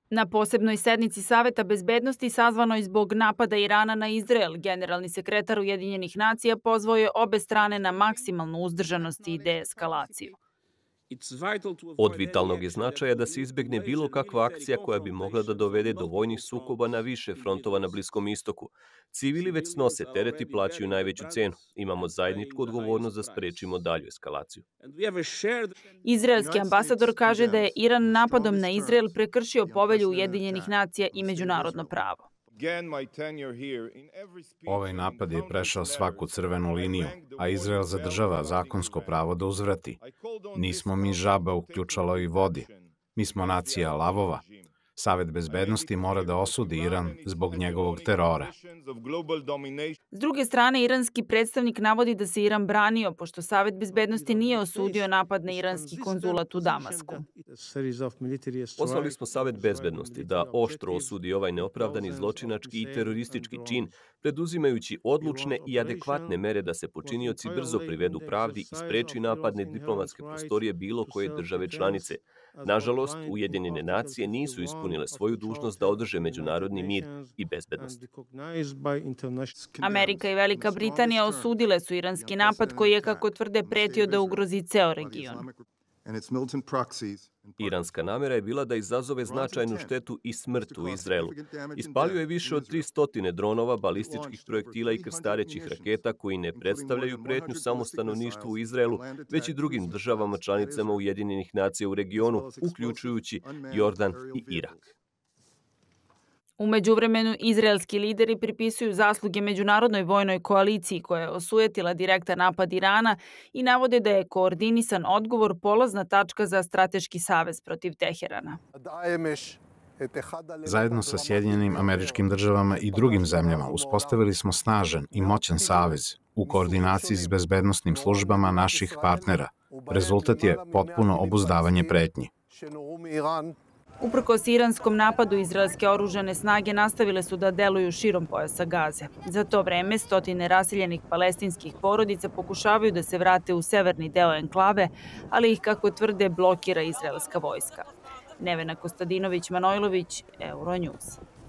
Na posebnoj sednici Saveta bezbednosti sazvanoj zbog napada Irana na Izrael, generalni sekretar Ujedinjenih nacija pozvao je obe strane na maksimalnu uzdržanost i deeskalaciju. Od vitalnog je značaja da se izbegne bilo kakva akcija koja bi mogla da dovede do vojnih sukoba na više frontova na Bliskom istoku. Civili već snose teret i plaćaju najveću cenu. Imamo zajedničku odgovornost da sprečimo dalju eskalaciju. Izraelski ambasador kaže da je Iran napadom na Izrael prekršio povelju Ujedinjenih nacija i međunarodno pravo. Ovaj napad je prešao svaku crvenu liniju, a Izrael zadržava zakonsko pravo da uzvrati. Nismo mi žaba u ključaloj vodi. Mi smo nacija lavova. Savet bezbednosti mora da osudi Iran zbog njegovog terora. S druge strane, iranski predstavnik navodi da se Iran branio, pošto Savet bezbednosti nije osudio napad na iranski konzulat u Damasku. Pozvali smo Savet bezbednosti da oštro osudi ovaj neopravdani zločinački i teroristički čin, preduzimajući odlučne i adekvatne mere da se počinioci brzo privedu pravdi i spreči napad na diplomatske prostorije bilo koje države članice. Nažalost, Ujedinjene nacije nisu ispunile svoju dužnost da održe međunarodni mir i bezbednost. Amerika i Velika Britanija osudile su iranski napad koji je, kako tvrde, pretio da ugrozi ceo region. Iranska namera je bila da izazove značajnu štetu i smrt u Izraelu. Ispalio je više od 300 dronova, balističkih projektila i krstarećih raketa koji ne predstavljaju pretnju samo stanovništvu u Izraelu, već i drugim državama članicama Ujedinjenih nacija u regionu, uključujući Jordan i Irak. U međuvremenu, izraelski lideri pripisuju zasluge međunarodnoj vojnoj koaliciji koja je osujetila direktan napad Irana i navode da je koordinisan odgovor polazna tačka za strateški savez protiv Teherana. Zajedno sa Sjedinjenim Američkim Državama i drugim zemljama uspostavili smo snažan i moćan savez u koordinaciji s bezbednosnim službama naših partnera. Rezultat je potpuno obuzdavanje pretnji. Uprkos iranskom napadu, izraelske oružane snage nastavile su da deluju širom pojasa Gaze. Za to vreme stotine raseljenih palestinskih porodica pokušavaju da se vrate u severni deo enklave, ali ih, kako tvrde, blokira izraelska vojska. Nevena Kostadinović-Manojlović, Euronews.